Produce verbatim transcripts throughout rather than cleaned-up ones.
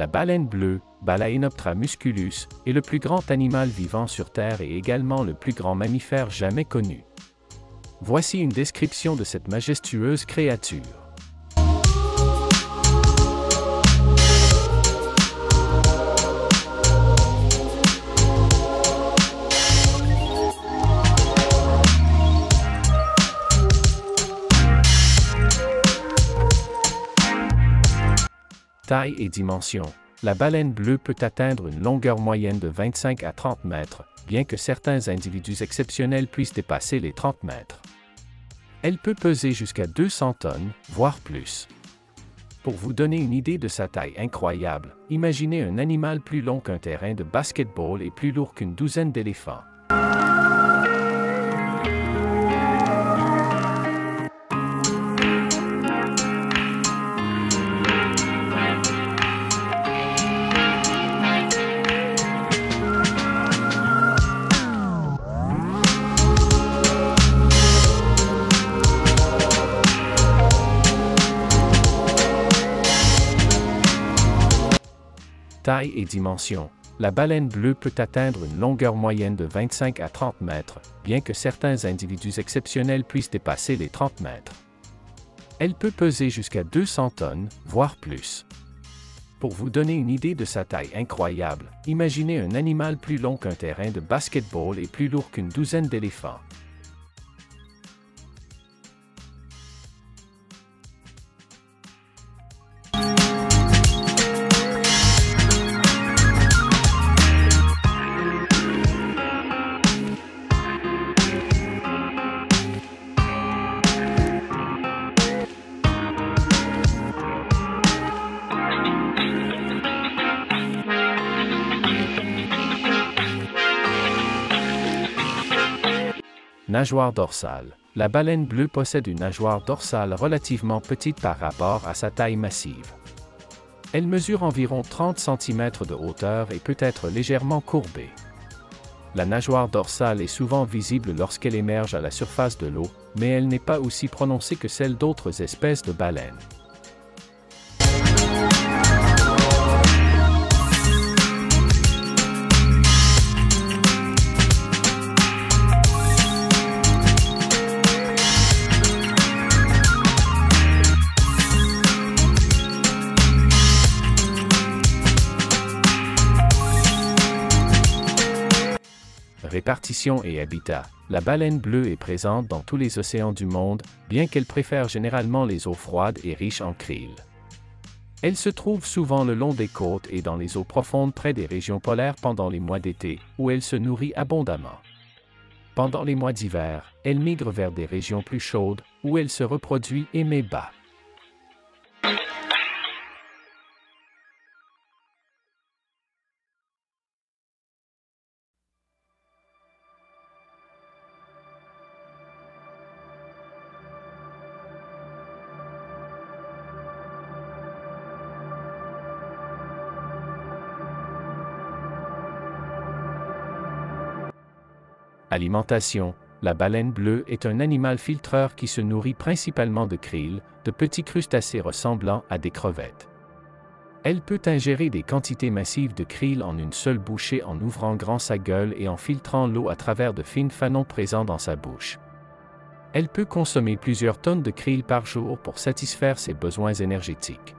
La baleine bleue, Balaenoptera musculus, est le plus grand animal vivant sur Terre et également le plus grand mammifère jamais connu. Voici une description de cette majestueuse créature. Taille et dimension. La baleine bleue peut atteindre une longueur moyenne de vingt-cinq à trente mètres, bien que certains individus exceptionnels puissent dépasser les trente mètres. Elle peut peser jusqu'à deux cents tonnes, voire plus. Pour vous donner une idée de sa taille incroyable, imaginez un animal plus long qu'un terrain de basket-ball et plus lourd qu'une douzaine d'éléphants. Taille et dimension. La baleine bleue peut atteindre une longueur moyenne de vingt-cinq à trente mètres, bien que certains individus exceptionnels puissent dépasser les trente mètres. Elle peut peser jusqu'à deux cents tonnes, voire plus. Pour vous donner une idée de sa taille incroyable, imaginez un animal plus long qu'un terrain de basket-ball et plus lourd qu'une douzaine d'éléphants. Nageoire dorsale. La baleine bleue possède une nageoire dorsale relativement petite par rapport à sa taille massive. Elle mesure environ trente centimètres de hauteur et peut être légèrement courbée. La nageoire dorsale est souvent visible lorsqu'elle émerge à la surface de l'eau, mais elle n'est pas aussi prononcée que celle d'autres espèces de baleines. Répartition et habitat. La baleine bleue est présente dans tous les océans du monde, bien qu'elle préfère généralement les eaux froides et riches en krill. Elle se trouve souvent le long des côtes et dans les eaux profondes près des régions polaires pendant les mois d'été, où elle se nourrit abondamment. Pendant les mois d'hiver, elle migre vers des régions plus chaudes, où elle se reproduit et met bas. Alimentation. La baleine bleue est un animal filtreur qui se nourrit principalement de krill, de petits crustacés ressemblant à des crevettes. Elle peut ingérer des quantités massives de krill en une seule bouchée en ouvrant grand sa gueule et en filtrant l'eau à travers de fines fanons présents dans sa bouche. Elle peut consommer plusieurs tonnes de krill par jour pour satisfaire ses besoins énergétiques.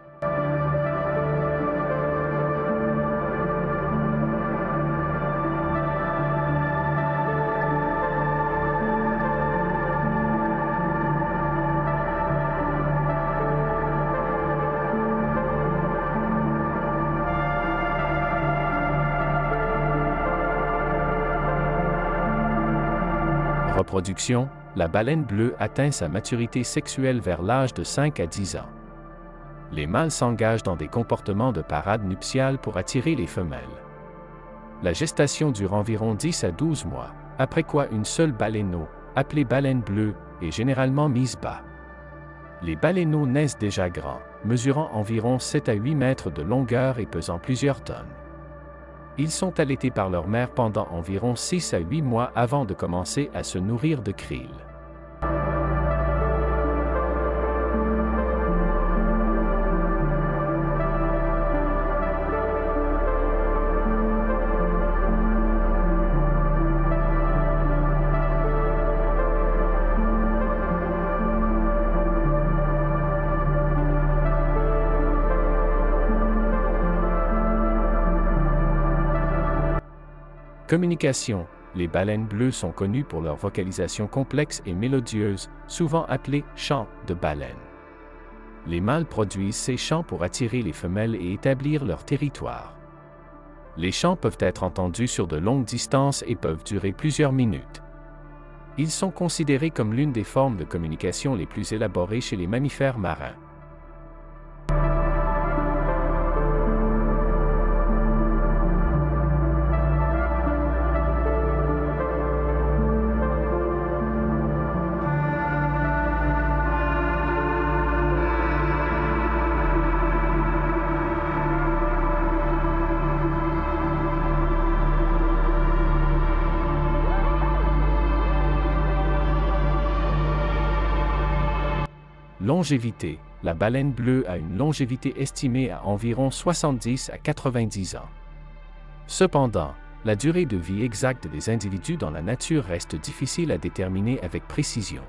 Reproduction. La baleine bleue atteint sa maturité sexuelle vers l'âge de cinq à dix ans. Les mâles s'engagent dans des comportements de parade nuptiale pour attirer les femelles. La gestation dure environ dix à douze mois, après quoi une seule baleineau, appelée baleine bleue, est généralement mise bas. Les baleineaux naissent déjà grands, mesurant environ sept à huit mètres de longueur et pesant plusieurs tonnes. Ils sont allaités par leur mère pendant environ six à huit mois avant de commencer à se nourrir de krill. Communication. Les baleines bleues sont connues pour leur vocalisation complexe et mélodieuse, souvent appelée chant de baleine. Les mâles produisent ces chants pour attirer les femelles et établir leur territoire. Les chants peuvent être entendus sur de longues distances et peuvent durer plusieurs minutes. Ils sont considérés comme l'une des formes de communication les plus élaborées chez les mammifères marins. Longévité. La baleine bleue a une longévité estimée à environ soixante-dix à quatre-vingt-dix ans. Cependant, la durée de vie exacte des individus dans la nature reste difficile à déterminer avec précision.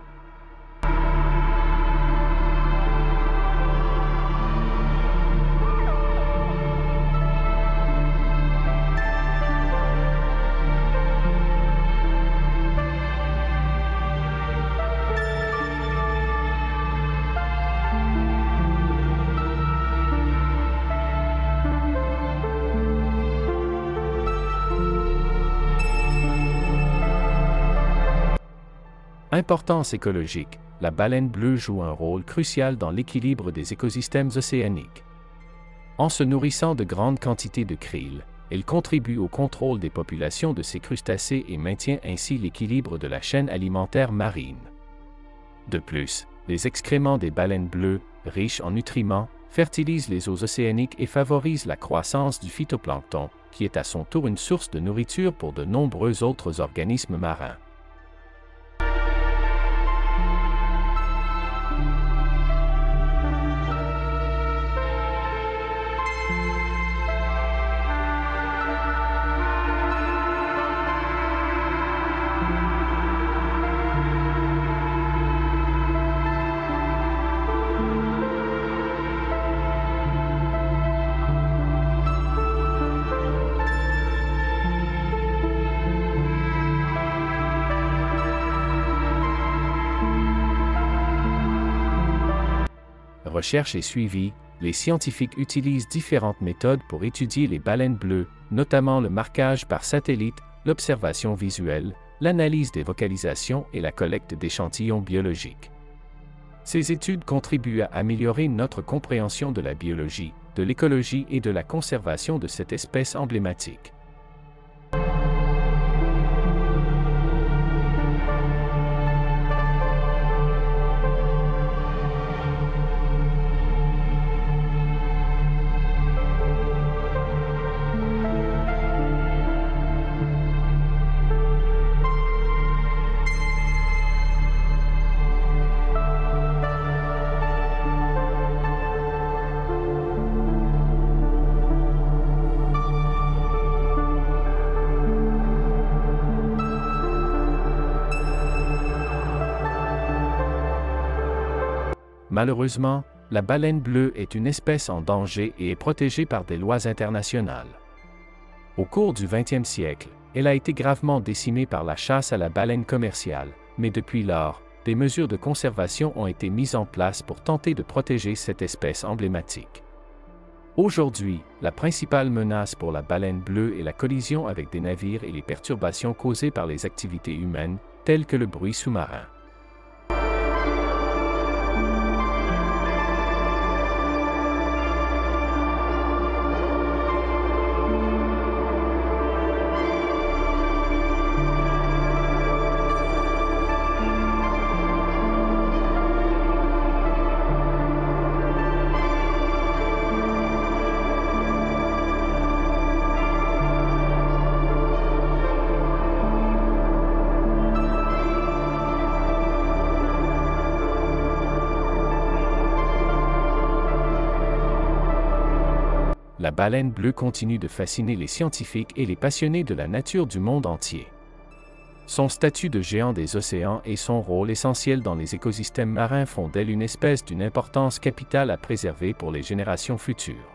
Importance écologique. La baleine bleue joue un rôle crucial dans l'équilibre des écosystèmes océaniques. En se nourrissant de grandes quantités de krill, elle contribue au contrôle des populations de ces crustacés et maintient ainsi l'équilibre de la chaîne alimentaire marine. De plus, les excréments des baleines bleues, riches en nutriments, fertilisent les eaux océaniques et favorisent la croissance du phytoplancton, qui est à son tour une source de nourriture pour de nombreux autres organismes marins. Recherche et suivi, les scientifiques utilisent différentes méthodes pour étudier les baleines bleues, notamment le marquage par satellite, l'observation visuelle, l'analyse des vocalisations et la collecte d'échantillons biologiques. Ces études contribuent à améliorer notre compréhension de la biologie, de l'écologie et de la conservation de cette espèce emblématique. Malheureusement, la baleine bleue est une espèce en danger et est protégée par des lois internationales. Au cours du vingtième siècle, elle a été gravement décimée par la chasse à la baleine commerciale, mais depuis lors, des mesures de conservation ont été mises en place pour tenter de protéger cette espèce emblématique. Aujourd'hui, la principale menace pour la baleine bleue est la collision avec des navires et les perturbations causées par les activités humaines, telles que le bruit sous-marin. La baleine bleue continue de fasciner les scientifiques et les passionnés de la nature du monde entier. Son statut de géant des océans et son rôle essentiel dans les écosystèmes marins font d'elle une espèce d'une importance capitale à préserver pour les générations futures.